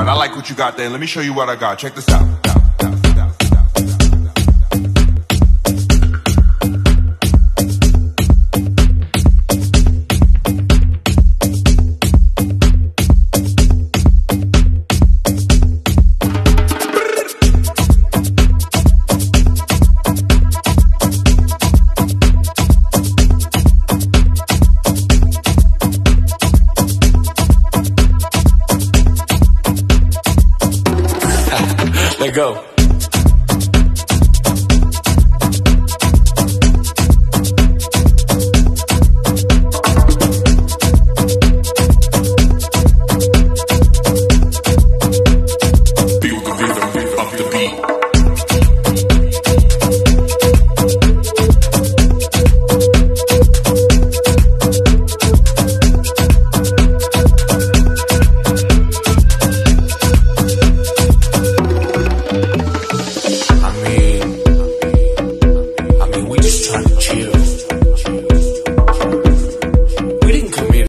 I like what you got there. Let me show you what I got. Check this out. Let go.